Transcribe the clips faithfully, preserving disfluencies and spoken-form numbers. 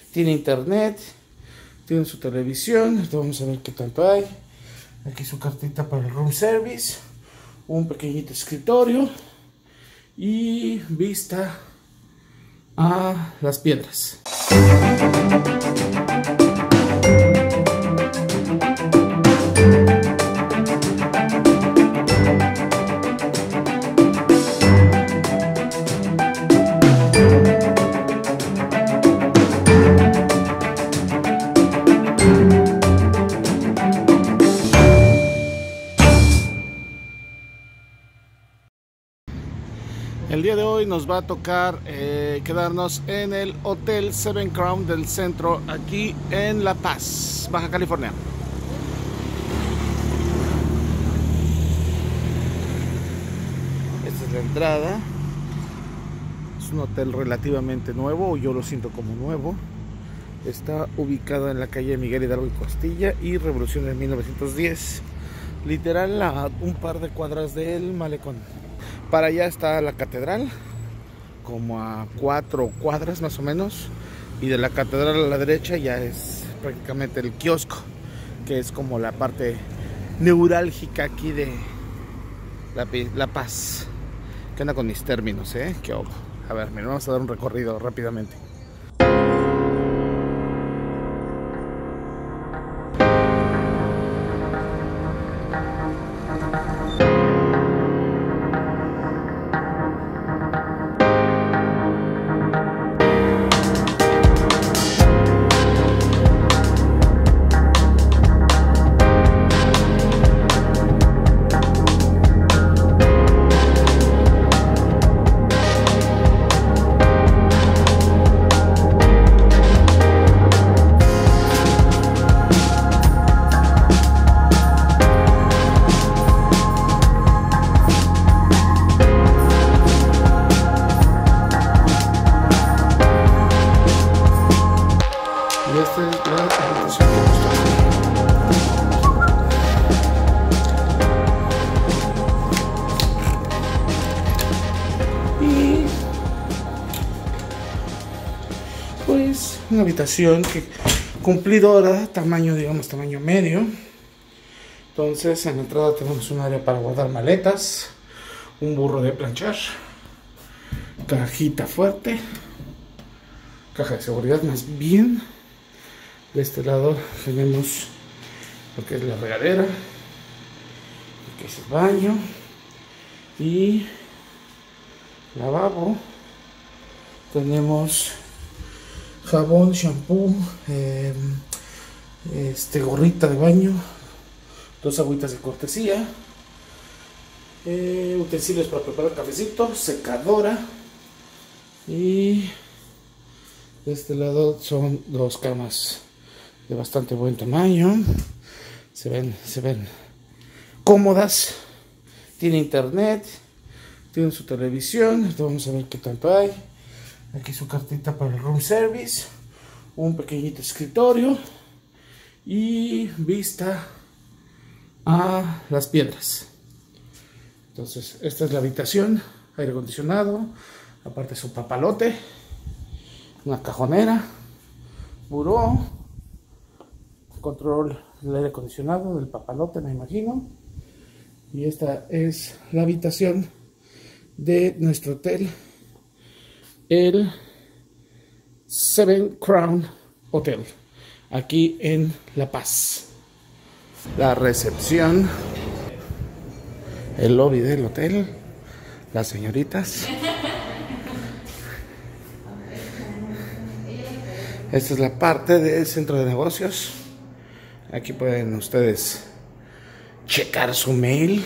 tiene internet, tiene su televisión. Ahorita vamos a ver qué tanto hay. Aquí su cartita para el room service, un pequeñito escritorio y vista a las piedras. El día de hoy nos va a tocar eh, quedarnos en el Hotel Seven Crown del centro, aquí en La Paz, Baja California. Esta es la entrada. Es un hotel relativamente nuevo, yo lo siento como nuevo. Está ubicado en la calle Miguel Hidalgo y Costilla y Revolución de mil novecientos diez, literal a un par de cuadras del malecón. Para allá está la catedral, como a cuatro cuadras más o menos, y de la catedral a la derecha ya es prácticamente el kiosco, que es como la parte neurálgica aquí de La, la Paz. ¿Qué onda con mis términos, eh? ¿Qué ojo? A ver, mira, vamos a dar un recorrido rápidamente. Pues una habitación que cumplidora, tamaño, digamos, tamaño medio. Entonces en la entrada tenemos un área para guardar maletas, un burro de planchar, cajita fuerte, caja de seguridad más bien. De este lado tenemos lo que es la regadera, lo que es el baño y lavabo. Tenemos jabón, shampoo, eh, este, gorrita de baño, dos agüitas de cortesía, eh, utensilios para preparar cafecito, secadora, y de este lado son dos camas de bastante buen tamaño. Se ven, se ven cómodas. Tiene internet, tiene su televisión. Ahorita vamos a ver qué tanto hay. Aquí su cartita para el room service, un pequeñito escritorio y vista a las piedras. Entonces esta es la habitación, aire acondicionado, aparte su papalote, una cajonera, buró, control del aire acondicionado, del papalote me imagino. Y esta es la habitación de nuestro hotel, el Seven Crown Hotel, aquí en La Paz. La recepción, el lobby del hotel, las señoritas. Esta es la parte del centro de negocios. Aquí pueden ustedes checar su mail.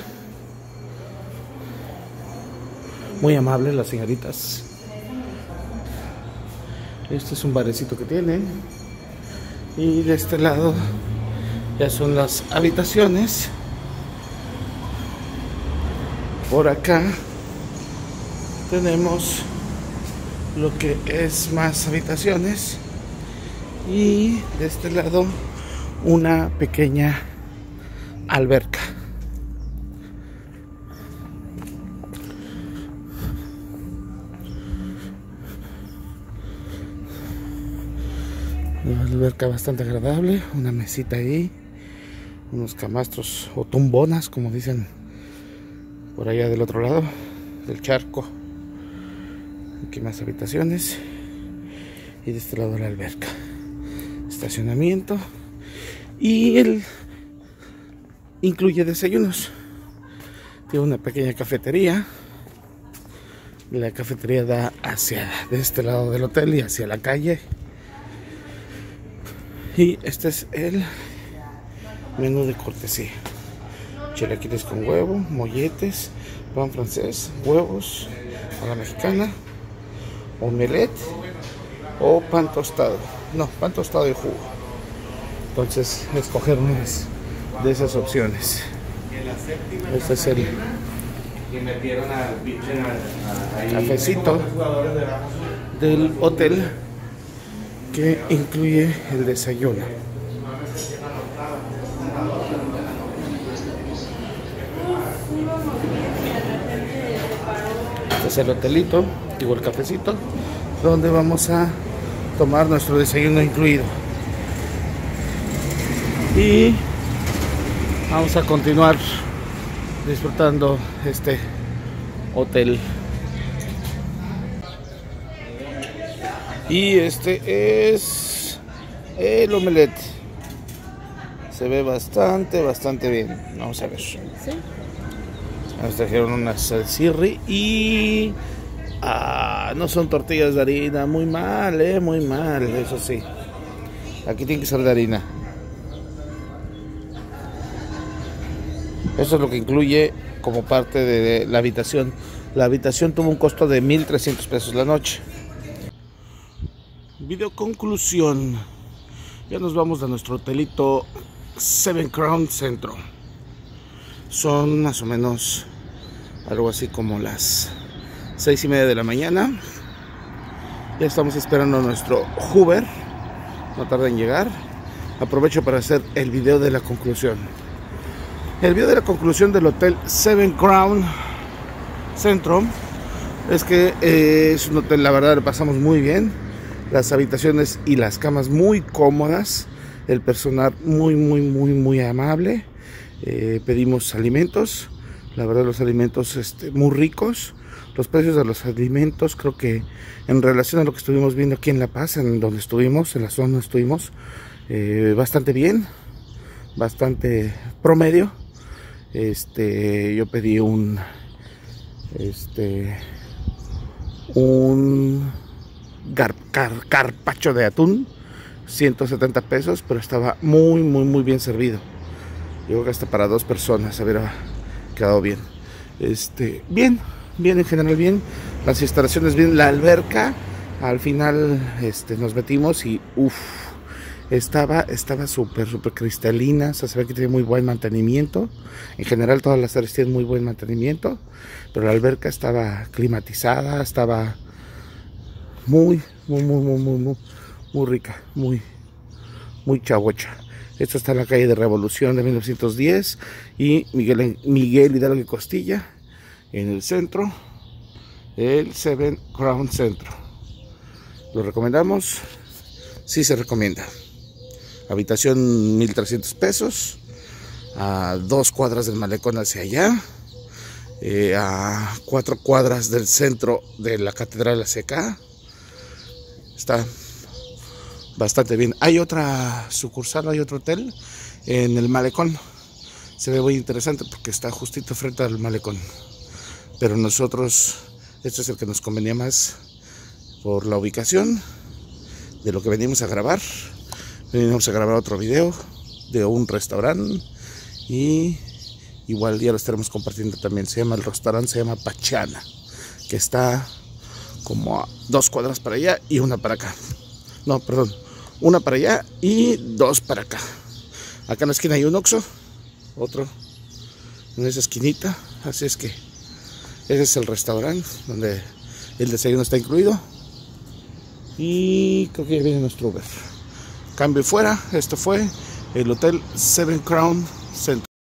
Muy amables las señoritas. Este es un barecito que tiene. Y de este lado ya son las habitaciones. Por acá tenemos lo que es más habitaciones. Y de este lado una pequeña alberca. Una alberca bastante agradable, una mesita ahí, unos camastros o tumbonas, como dicen por allá del otro lado del charco. Aquí más habitaciones y de este lado la alberca, estacionamiento, y él incluye desayunos. Tiene una pequeña cafetería. La cafetería da hacia de este lado del hotel y hacia la calle. Y este es el menú de cortesía: chilaquiles con huevo, molletes, pan francés, huevos a la mexicana, omelette o pan tostado. No, pan tostado y jugo. Entonces, escoger unas de esas opciones. Este es el cafecito del hotel, que incluye el desayuno. Este es el hotelito, digo el cafecito, donde vamos a tomar nuestro desayuno incluido. Y vamos a continuar disfrutando este hotel. Y este es el omelette. Se ve bastante, bastante bien. Vamos a ver. ¿Sí? Nos trajeron una salsirri y ah, no son tortillas de harina. Muy mal, eh, muy mal. Eso sí. Aquí tiene que ser de harina. Eso es lo que incluye como parte de la habitación. La habitación tuvo un costo de mil trescientos pesos la noche. Video conclusión. Ya nos vamos a nuestro hotelito Seven Crown Centro. Son más o menos algo así como las seis y media de la mañana. Ya estamos esperando a nuestro Uber. No tarda en llegar. Aprovecho para hacer el video de la conclusión. El video de la conclusión del hotel Seven Crown Centro es que eh, es un hotel, la verdad, lo pasamos muy bien. Las habitaciones y las camas muy cómodas. El personal muy, muy, muy, muy amable. Eh, pedimos alimentos. La verdad, los alimentos este, muy ricos. Los precios de los alimentos, creo que en relación a lo que estuvimos viendo aquí en La Paz, en donde estuvimos, en la zona donde estuvimos, eh, bastante bien. Bastante promedio. Este, yo pedí un este un gar, car, carpacho de atún, ciento setenta pesos, pero estaba muy muy muy bien servido. Yo creo que hasta para dos personas hubiera quedado bien. Este, bien, bien en general bien. Las instalaciones bien, la alberca al final este nos metimos y uff, Estaba estaba súper, súper cristalina. O sea, se ve que tiene muy buen mantenimiento. En general todas las áreas tienen muy buen mantenimiento. Pero la alberca estaba climatizada. Estaba muy, muy, muy, muy, muy, muy, muy rica. Muy, muy chavocha. Esto está en la calle de Revolución de mil novecientos diez. Y Miguel, Miguel Hidalgo y Costilla. En el centro. El Seven Crown Centro. ¿Lo recomendamos? Sí se recomienda. Habitación mil trescientos pesos, a dos cuadras del malecón hacia allá, eh, a cuatro cuadras del centro de la Catedral hacia acá. Está bastante bien. Hay otra sucursal, hay otro hotel en el malecón. Se ve muy interesante porque está justito frente al malecón. Pero nosotros, este es el que nos convenía más por la ubicación de lo que venimos a grabar. Venimos a grabar otro video de un restaurante y igual ya lo estaremos compartiendo también. Se llama el restaurante, se llama Pachana, que está como a dos cuadras para allá y una para acá. No, perdón, una para allá y dos para acá. Acá en la esquina hay un Oxxo, otro en esa esquinita. Así es que ese es el restaurante donde el desayuno está incluido. Y creo que ya viene nuestro Uber. Cambio fuera, esto fue el Hotel Seven Crown Centro.